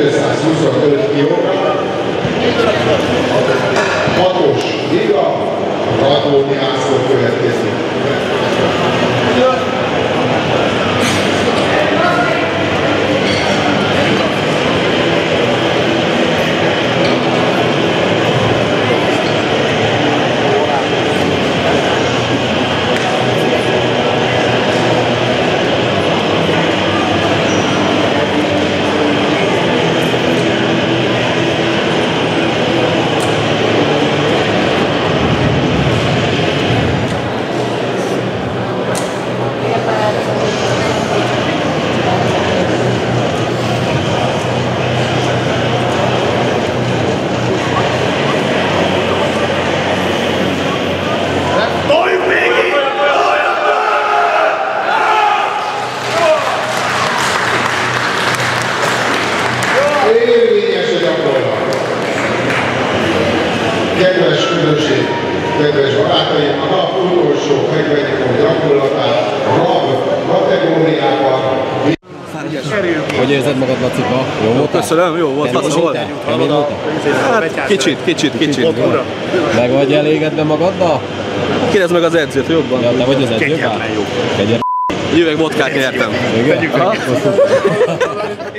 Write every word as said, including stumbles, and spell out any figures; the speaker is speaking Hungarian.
kettőszázhuszonöt kilogramm, hatos liga, Radnóti László következik. Kedves közönség, kedves barátaim, a nap utolsó megvegyük gyakorlatát rab kategóriában. Hogy érzed magad, Lacika? Jó volt? Köszönöm, jó volt. Kemény volt? Kemény volt? Hát kicsit, kicsit, kicsit. Meg vagy elégedve magaddal? Kérdezd meg az edzőt jobban. Ja, te vagy az edző? Kegyetlen jó. Kegyetlen. Üveg vodkát nyertem. Igen?